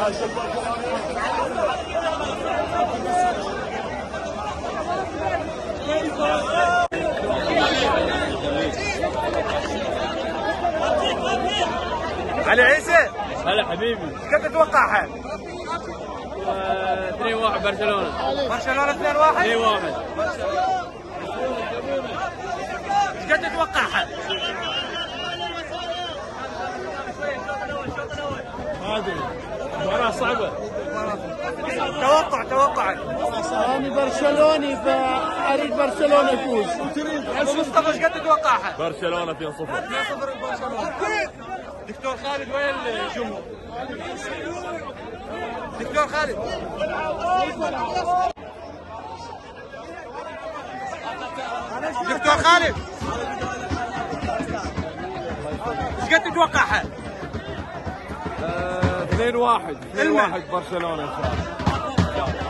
علي عيسى هلا حبيبي. كيف تتوقعها؟ 2-1 برشلونة. برشلونة 2-1؟ 2-1. ايش قد تتوقعها؟ ما ادري. مباراة صعبة. توقع. أنا برشلوني فأريد برشلونة يفوز. ابو مصطفى ايش قد تتوقعها؟ برشلونة 2-0. 2-0 لبرشلونة. دكتور خالد وين الجمهور؟ دكتور خالد دكتور خالد ايش قد تتوقعها؟ 2-1 برشلونة ان شاء الله.